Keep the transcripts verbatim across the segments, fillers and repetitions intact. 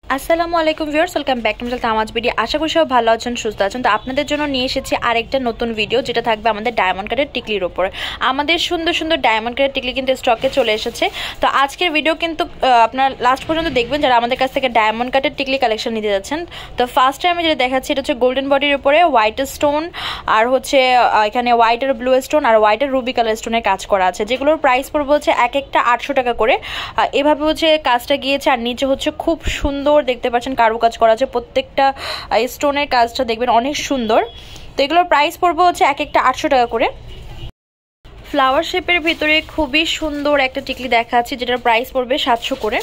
আসসালামু আলাইকুম viewers, welcome back to my channel Tamaj BD. আশা করি সবাই ভালো আছেন, সুস্থ আছেন। তো আপনাদের জন্য নিয়ে এসেছি আরেকটা নতুন ভিডিও, যেটা থাকবে আমাদের ডায়মন্ড কাটের টিকলির উপরে। আমাদের সুন্দর সুন্দর ডায়মন্ড কাটের টিকলি কিন্তু স্টকে চলে এসেছে। তো আজকের ভিডিও কিন্তু আপনারা লাস্ট পর্যন্ত দেখবেন, যারা আমাদের কাছ থেকে ডায়মন্ড কাটের টিকলি কালেকশন নিতে যাচ্ছেন। তো ফার্স্ট টাইমে যেটা দেখাচ্ছি, এটা হচ্ছে গোল্ডেন বডির উপরে হোয়াইট স্টোন, আর হচ্ছে এখানে হোয়াইট আর ব্লু স্টোন আর হোয়াইট আর রুবি কালার স্টোনের কাজ করা আছে, যেগুলোর প্রাইস পড়বে হচ্ছে এক একটা আটশো টাকা করে। এভাবে হচ্ছে কাজটা গিয়েছে, আর নিচে হচ্ছে খুব সুন্দর দেখতে পাচ্ছেন কারু কাজ করা আছে। প্রত্যেকটা স্টোনের কাজটা দেখবেন অনেক সুন্দর। তো এগুলোর প্রাইস পড়বে হচ্ছে এক একটা আটশো টাকা করে। ফ্লাওয়ার শেপের ভিতরে খুবই সুন্দর একটা টিকলি দেখাচ্ছি, যেটার প্রাইস পড়বে সাতশো করে।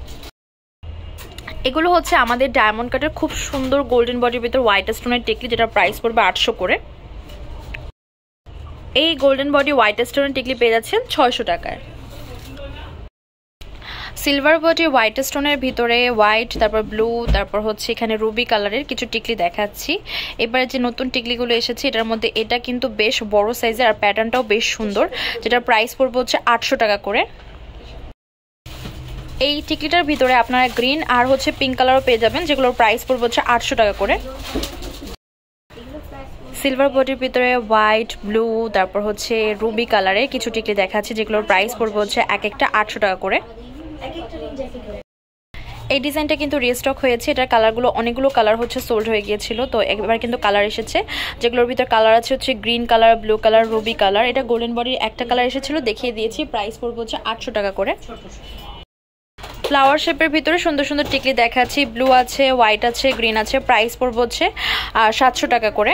এগুলো হচ্ছে আমাদের ডায়মন্ড কাটের খুব সুন্দর গোল্ডেন বডির ভিতর হোয়াইট স্টোনের টিকলি, যেটার প্রাইস পড়বে আটশো করে। এই গোল্ডেন বডি হোয়াইট স্টোনের টিকলি পেয়ে যাচ্ছেন ছয়শো টাকায়। সিলভার বডি হোয়াইট স্টোনের ভিতরে হোয়াইট, তারপর ব্লু, তারপর হচ্ছে এখানে রুবি কালারের কিছু টিকলি দেখাচ্ছি। এবারে যে নতুন টিকলিগুলো এসেছে, এটার মধ্যে এটা কিন্তু বেশ বড় সাইজের, আর প্যাটার্নটাও বেশ সুন্দর, যেটার প্রাইস পড়বে হচ্ছে আটশো টাকা করে। এই টিকলিটার ভিতরে আপনারা গ্রিন আর হচ্ছে পিঙ্ক কালারও পেয়ে যাবেন, যেগুলোর প্রাইস পড়বে হচ্ছে আটশো টাকা করে। সিলভার বডির ভিতরে হোয়াইট, ব্লু, তারপর হচ্ছে রুবি কালারের কিছু টিকলি দেখাচ্ছি, যেগুলোর প্রাইস পড়বে হচ্ছে এক একটা আটশো টাকা করে। এই ডিজাইনটা কিন্তু রিস্টক হয়েছে। এটার কালারগুলো অনেকগুলো কালার হচ্ছে সোল্ড হয়ে গিয়েছিল, তো একবার কিন্তু কালার এসেছে, যেগুলোর ভিতর কালার আছে হচ্ছে green colour, blue colour, ruby colour. এটা গোল্ডেন বডির একটা কালার এসেছিল, দেখিয়ে দিয়েছি। প্রাইস পড়বে হচ্ছে আটশো টাকা করে। ফ্লাওয়ার শেপের ভিতরে সুন্দর সুন্দর টিকলি দেখাচ্ছি, ব্লু আছে, হোয়াইট আছে, গ্রিন আছে। প্রাইস পড়বে হচ্ছে সাতশো টাকা করে।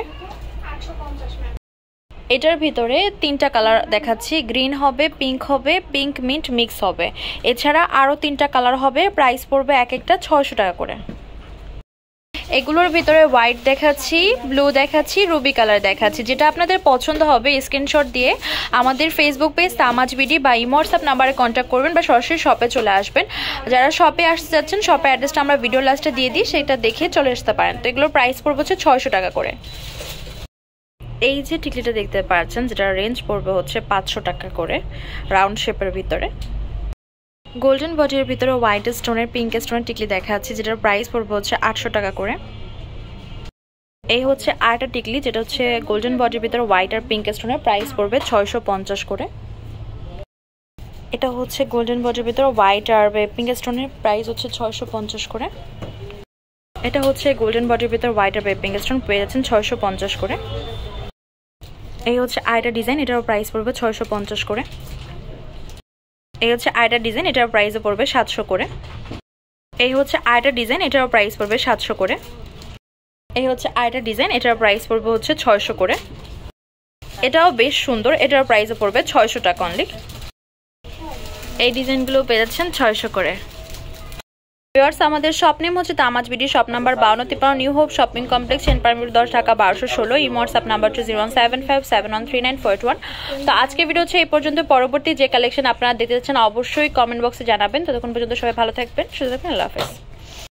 এটার ভিতরে তিনটা কালার দেখাচ্ছি, গ্রিন হবে, পিঙ্ক হবে, পিঙ্ক মিন্ট মিক্স হবে। এছাড়া আরও তিনটা কালার হবে, প্রাইস পড়বে এক একটা ছয়শো টাকা করে। এগুলোর ভিতরে হোয়াইট দেখাচ্ছি, ব্লু দেখাচ্ছি, রুবি কালার দেখাচ্ছি। যেটা আপনাদের পছন্দ হবে স্ক্রিনশট দিয়ে আমাদের ফেসবুক পেজ তামাজ বিডি বা ইমো হোয়াটসঅ্যাপ নাম্বারে কন্ট্যাক্ট করবেন, বা সরাসরি শপে চলে আসবেন। যারা শপে আসতে যাচ্ছেন, শপের অ্যাড্রেসটা আমরা ভিডিও লাস্টে দিয়ে দিই, সেটা দেখে চলে আসতে পারেন। তো এগুলোর প্রাইস পড়বে হচ্ছে ছয়শো টাকা করে। এই যে টিকলিটা দেখতে পাচ্ছেন, যেটা রেঞ্জ পড়বে হচ্ছে পাঁচশো টাকা করে, রাউন্ড শেপের ভিতরে। গোল্ডেন বডির ভিতরে হোয়াইট স্টোনের, পিঙ্ক স্টোনের টিকলি দেখাচ্ছি, যেটার প্রাইস পড়বে হচ্ছে আটশো টাকা করে। এই হচ্ছে আরেকটা টিকলি, যেটা হচ্ছে গোল্ডেন বডির ভিতরে হোয়াইট আর পিঙ্ক স্টোনের, প্রাইস পড়বে ছয়শো পঞ্চাশ করে। এটা হচ্ছে গোল্ডেন বডির ভিতরে হোয়াইট আর পিঙ্ক স্টোনের, প্রাইস হচ্ছে ছয়শো পঞ্চাশ করে। এটা হচ্ছে গোল্ডেন বডির ভিতরে হোয়াইট আর পিঙ্ক স্টোন, পেয়ে যাচ্ছেন ছয়শো পঞ্চাশ করে। এই হচ্ছে আরেকটা ডিজাইন, এটার প্রাইস পড়বে ছয়শো পঞ্চাশ করে। এই হচ্ছে আরেকটা ডিজাইন, এটার প্রাইসও পড়বে সাতশো করে। এই হচ্ছে আরেকটা ডিজাইন, এটার প্রাইস পড়বে সাতশো করে। এই হচ্ছে আরেকটা ডিজাইন, এটার প্রাইস পড়বে হচ্ছে ছয়শো করে। এটাও বেশ সুন্দর, এটার প্রাইসও পড়বে ছয়শো টাকা অনলি। এই ডিজাইনগুলো পেয়ে যাচ্ছেন ছয়শো করে। ভিউয়ার্স, আমাদের শপ নেম হচ্ছে তামাজ বিডি, শপ নাম্বার বাউন্ন তিপ্পান্ন, New Hope shopping complex, Senpara দশ, ঢাকা বারোশো ষোলো। ইমো হোয়াটসঅ্যাপ নাম্বার হচ্ছে zero one seven five seven one three nine four one. তো আজকের ভিডিও হচ্ছে এই পর্যন্ত। পরবর্তী যে কালেকশন আপনারা দেখতে চাচ্ছেন অবশ্যই কমেন্ট বক্সে জানাবেন। ততক্ষণ পর্যন্ত সবাই ভালো থাকবেন, সুস্থ থাকবেন। আল্লাহ হাফেজ।